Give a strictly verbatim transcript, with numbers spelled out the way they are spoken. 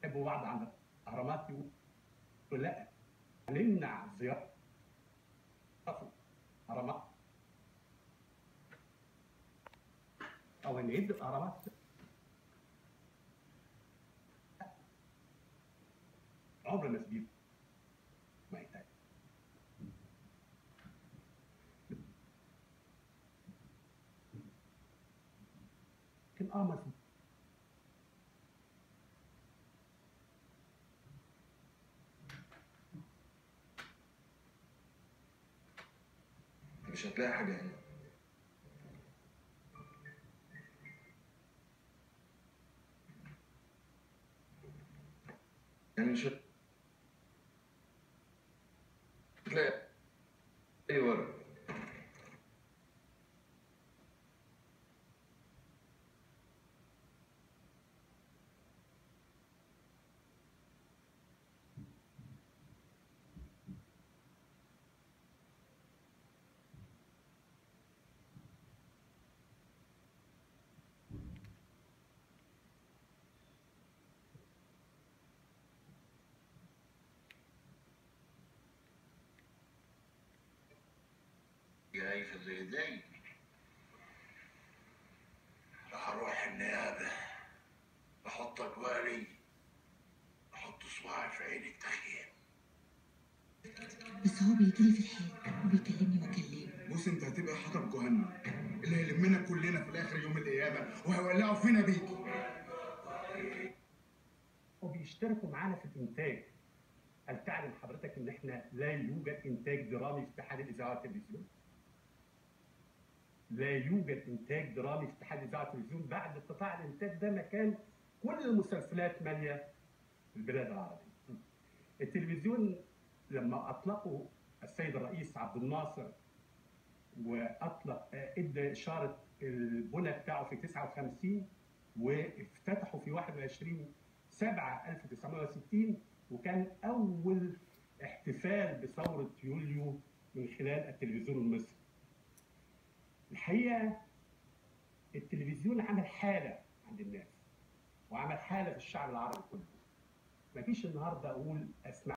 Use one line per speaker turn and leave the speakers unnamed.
يحبوا بعض عند الاهرامات يقولوا لا هنمنع زياره الاهرامات او نعيد الاهرامات. عمر ما سبيل ما يحتاج. لكن اه ما
مش هتلاقي حاجة هنا. يعني مش هتلاقي أي ورق.
جاي في زي دي راح اروح النيابه احطك والي احط صباعي في عينك تخيل.
بس هو بيجيلي في الحال وبيكلمني واكلمه.
بص انت هتبقى حطب جهنم اللي هيلمنا كلنا في الاخر يوم القيامه وهيولعوا فينا بيك.
وبيشتركوا معانا في الانتاج. هل تعلم حضرتك ان احنا لا يوجد انتاج درامي في اتحاد الاذاعه والتلفزيون؟ لا يوجد انتاج درامي في اتحاد الاذاعه والتلفزيون. بعد قطاع الانتاج ده مكان كل المسلسلات ماليه البلاد العربيه. التلفزيون لما اطلقوا السيد الرئيس عبد الناصر واطلق ادى اشاره البنى بتاعه في تسعة وخمسين وافتتحوا في واحد وعشرين سبعة ألف وتسعمائة وستين، وكان اول احتفال بثوره يوليو من خلال التلفزيون المصري. الحقيقه التلفزيون عمل حاله عند الناس وعمل حاله في الشعب العربي كله. مفيش النهارده اقول اسمع